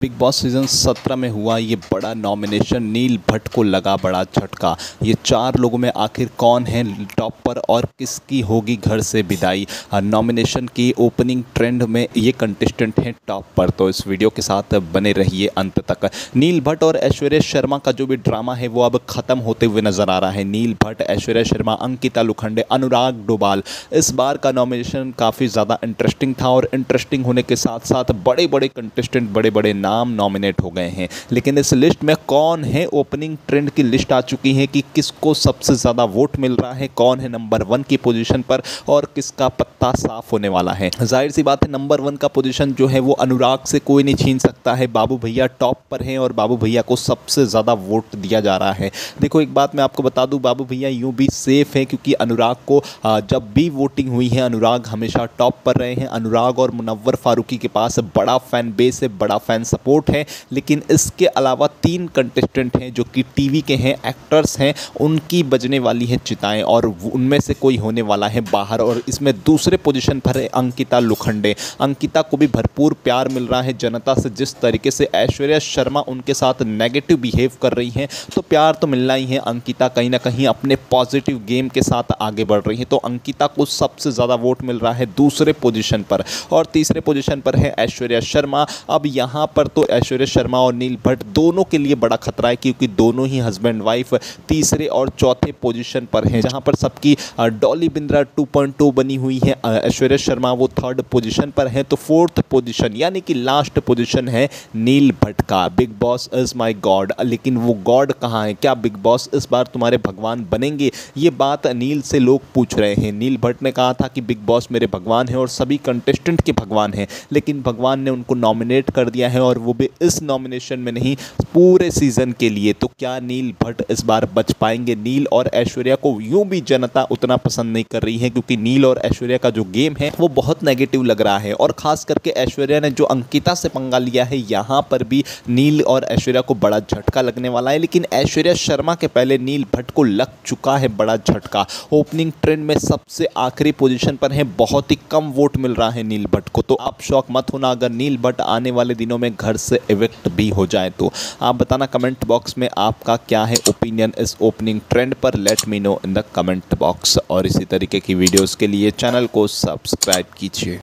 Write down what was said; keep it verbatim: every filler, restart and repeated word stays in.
Big boss season सत्रह में हुआ ये बड़ा नॉमिनेशन, नील भट्ट को लगा बड़ा झटका। ये चार लोगों में आखिर कौन है टॉप पर और किसकी होगी घर से विदाई। नॉमिनेशन की ओपनिंग ट्रेंड में ये कंटेस्टेंट हैं टॉप पर, तो इस वीडियो के साथ बने रहिए अंत तक। नील भट्ट और ऐश्वर्या शर्मा का जो भी ड्रामा है वो अब खत्म होते हुए नजर आ रहा है। नील भट्ट, ऐश्वर्या शर्मा, अंकिता लुखंडे, अनुराग डोभाल, इस बार का नॉमिनेशन काफ़ी ज़्यादा इंटरेस्टिंग था और इंटरेस्टिंग होने के साथ साथ बड़े बड़े कंटेस्टेंट, बड़े बड़े नाम नॉमिनेट हो गए हैं। लेकिन इस लिस्ट में कौन है, ओपनिंग ट्रेंड की लिस्ट आ चुकी है कि किसको सबसे ज़्यादा वोट मिल रहा है, कौन है नंबर वन की पोजीशन पर और किसका पत्ता साफ होने वाला है। जाहिर सी बात है नंबर वन का पोजीशन जो है वो अनुराग से कोई नहीं छीन सकता है। बाबू भैया टॉप पर हैं और बाबू भैया को सबसे ज़्यादा वोट दिया जा रहा है। देखो एक बात मैं आपको बता दूं, बाबू भैया यूं भी सेफ है क्योंकि अनुराग को जब भी वोटिंग हुई है अनुराग हमेशा टॉप पर रहे हैं। अनुराग और मुनव्वर फारूकी के पास बड़ा फैन बेस है, बड़ा फैन सपोर्ट है। लेकिन इसके अलावा तीन कंटेस्टेंट हैं जो कि टीवी के हैं, एक्टर्स हैं, उनकी बजने वाली है चिताएं और उनमें से कोई होने वाला है बाहर। और इसमें दूसरे पोजीशन पर है अंकिता लुखंडे। अंकिता को भी भरपूर प्यार मिल रहा है जनता से। जिस तरीके से ऐश्वर्या शर्मा उनके साथ नेगेटिव बिहेव कर रही हैं तो प्यार तो मिलना ही है। अंकिता कहीं ना कहीं अपने पॉजिटिव गेम के साथ आगे बढ़ रही है, तो अंकिता को सबसे ज़्यादा वोट मिल रहा है दूसरे पोजीशन पर। और तीसरे पोजीशन पर है ऐश्वर्या शर्मा। अब यहाँ पर तो ऐश्वर्या शर्मा और नील भट्ट दोनों के लिए बड़ा खतरा है क्योंकि दोनों ही हस्बैंड वाइफ तीसरे और चौथे पोजीशन पर हैं, जहाँ पर सबकी Dolly Bindra two point two बनी हुई है। ऐश्वर्या शर्मा वो थर्ड पोजीशन पर है, तो फोर्थ पोजीशन यानी कि लास्ट पोजीशन है नील भट्ट का। Bigg Boss is my god, लेकिन वो गॉड कहाँ है? क्या बिग बॉस इस बार तुम्हारे भगवान बनेंगे? ये बात नील से लोग पूछ रहे हैं। नील भट्ट ने कहा था कि बिग बॉस मेरे भगवान हैं और सभी कंटेस्टेंट के भगवान हैं, लेकिन भगवान ने उनको नॉमिनेट कर दिया है और वो भी इस नॉमिनेशन में नहीं, पूरे सीजन के लिए। तो क्या नील भट्ट इस बार बच पाएंगे? नील और ऐश्वर्या को यूं भी जनता उतना पसंद नहीं कर रही है क्योंकि नील और ऐश्वर्या का जो गेम है वो बहुत नेगेटिव लग रहा है। और खास करके ऐश्वर्या ने जो अंकिता से पंगा लिया है, यहाँ पर भी नील और ऐश्वर्या को बड़ा झटका लगने वाला है। लेकिन ऐश्वर्या शर्मा के पहले नील भट्ट को लग चुका है बड़ा झटका। ओपनिंग ट्रेंड में सबसे आखिरी पोजीशन पर है, बहुत ही कम वोट मिल रहा है नील भट्ट को। तो आप शौक मत होना अगर नील भट्ट आने वाले दिनों में घर से इविक्ट भी हो जाए तो। आप बताना कमेंट बॉक्स में आपका क्या है ओपिनियन इस ओपनिंग ट्रेंड पर। Let me know in the comment box. और इसी तरीके की वीडियोस के लिए चैनल को सब्सक्राइब कीजिए।